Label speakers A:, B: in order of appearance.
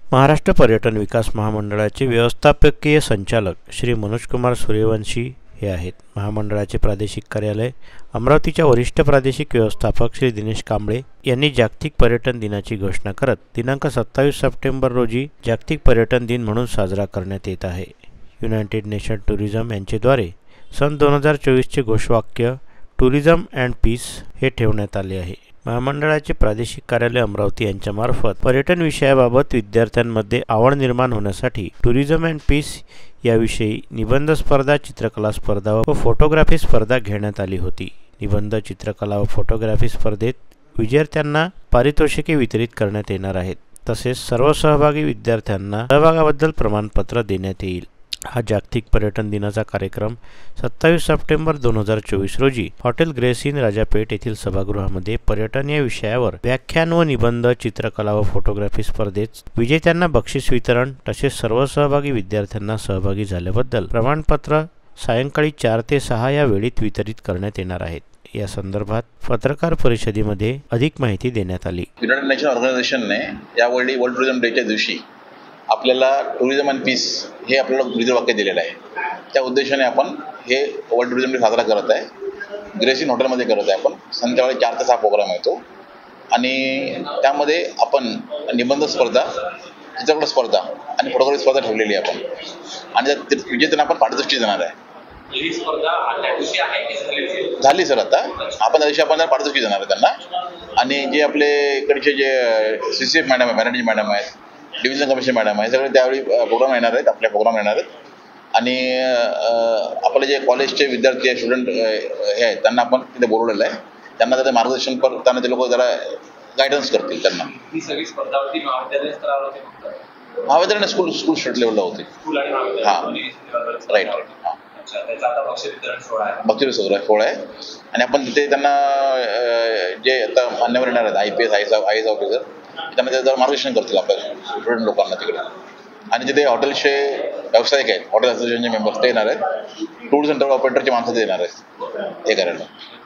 A: महाराष्ट्र पर्यटन विकास महामंडळाचे व्यवस्थापकीय संचालक श्री मनोजकुमार सूर्यवंशी हे आहेत. महामंडळाचे प्रादेशिक कार्यालय अमरावतीच्या वरिष्ठ प्रादेशिक व्यवस्थापक श्री दिनेश कांबळे यांनी जागतिक पर्यटन दिनाची घोषणा करत दिनांक 27 सप्टेंबर रोजी जागतिक पर्यटन दिन म्हणून साजरा करण्यात येत आहे. युनायटेड नेशन टुरिझम यांच्याद्वारे सन 2024चे घोषवाक्य टुरिझम अँड पीस हे ठेवण्यात आले आहे. महामंडळाचे प्रादेशिक कार्यालय अमरावती यांच्यामार्फत पर्यटन विषयाबाबत विद्यार्थ्यांमध्ये आवड निर्माण होण्यासाठी टुरिझम अँड पीस याविषयी निबंध स्पर्धा, चित्रकला स्पर्धा व फोटोग्राफी स्पर्धा घेण्यात आली होती. निबंध, चित्रकला व फोटोग्राफी स्पर्धेत विजेत्यांना पारितोषिके वितरित करण्यात येणार आहेत. तसेच सर्व सहभागी विद्यार्थ्यांना सहभागाबद्दल प्रमाणपत्र देण्यात येईल. हा जागतिक पर्यटन दिनाचा कार्यक्रम 27 सप्टेंबर 2024 रोजी हॉटेल ग्रेस इन राजापेठ येथील सभागृहामध्ये पर्यटन या विषयावर व्याख्यान व निबंध, चित्रकला व फोटोग्राफी स्पर्धेत विजेत्यांना बक्षीस वितरण तसेच सर्व सहभागी विद्यार्थ्यांना सहभागी झाल्याबद्दल प्रमाणपत्र सायंकाळी 4 ते 6 या वेळेत वितरित करण्यात येणार आहेत. या संदर्भात पत्रकार परिषदेमध्ये अधिक माहिती देण्यात आली.
B: युनायटेड नेशन ऑर्गनायझेशनने यावेळी वर्ल्ड टुरिझम डेच्या दिवशी आपल्याला टुरिझम अँड पीस हे आपल्याला ब्रीदवाक्य दिलेलं आहे. त्या उद्देशाने आपण हे वर्ल्ड टुरिझम डे साजरा करत आहे. ग्रेस इन हॉटेलमध्ये करत आहे. आपण संध्याकाळी 4 ते 6 प्रोग्राम येतो आणि त्यामध्ये आपण निबंध स्पर्धा, चित्रकला स्पर्धा आणि फोटोग्राफी स्पर्धा ठेवलेली आहे आपण आणि त्या विजेत्यांना आपण पारितोषिक देणार आहे.
C: ही स्पर्धा आजच्या दिवशी आहे की
B: झाली सर. आता आपण त्या दिवशी आपण पारितोषिक देणार आहे त्यांना. आणि जे आपले इकडचे जे CCF मॅडम आहे, मॅनेजिंग मॅडम आहेत, डिव्हिजन कमिशन मॅडम आहे, सगळे त्यावेळी प्रोग्राम येणार आहेत, आपल्या प्रोग्राम येणार आहेत. आणि आपले जे कॉलेजचे विद्यार्थी स्टुडंट हे आहेत त्यांना आपण तिथे बोलवलेलं आहे. त्यांना त्याचं मार्गदर्शन करताना ते लोक जरा गायडन्स करतील त्यांना.
C: ही सगळी स्पर्धावरती महाविद्यालय स्तरावर होते फक्त?
B: महाविद्यालय स्कूल स्टेट लेवलला होते. हां, राईट. हां, बक्षीस सोहळा आहे आणि आपण तिथे त्यांना जे आता मान्यवर येणार आहेत IPS IAS ऑफिसर त्यांना त्याचं मार्गदर्शन करतील आपल्या स्टुडंट लोकांना तिकडे. आणि तिथे हॉटेलचे व्यावसायिक आहेत, हॉटेल असोसिएशनचे मेंबर्स ते येणार आहेत, टूर्स अँड ट्रॅव्हल ऑपरेटरचे माणसं ते येणार आहेत हे करायला.